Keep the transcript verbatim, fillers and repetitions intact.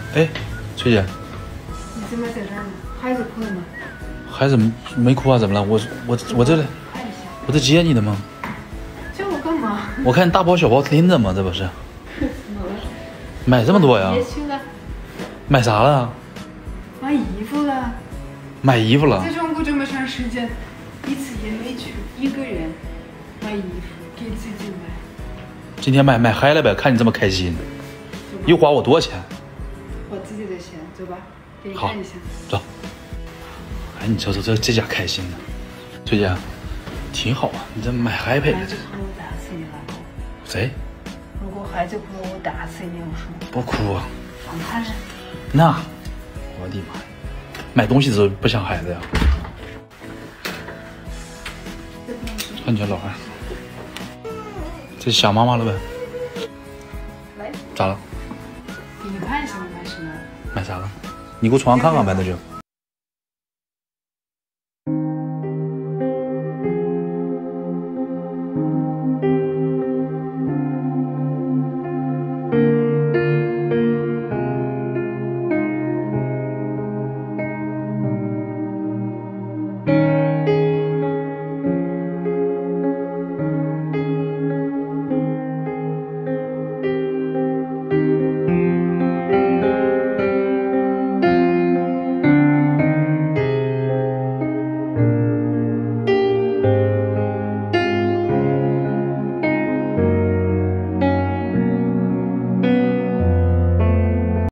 哎，崔姐， 你怎么在这儿呢？孩子哭了吗？ 孩子没哭啊？怎么了？我我我这我在接你的吗？ 接我干嘛？ 我看大包小包拎着嘛，这不是？买这么多呀？ 别去了。 买啥了？ 买衣服了。 买衣服了？ 在中国这么长时间，一次也没去，一个人买衣服给自己买。 今天买买嗨了呗？看你这么开心，又花我多少钱？ 我自己的钱，走吧，给你好看一下。 走。哎，你瞅瞅这这家开心的，崔姐，挺好啊。你这买嗨配。 孩子哭了，我打死你了。 谁？ 如果孩子哭了，我打死你！我说。 不哭啊。 放开了。 那，我的妈呀！买东西的时候不想孩子呀？看你这老二，这想妈妈了呗？ 来。 咋了？ 给你看一下我买什么？ 买啥了？你给我床上看看呗，那就。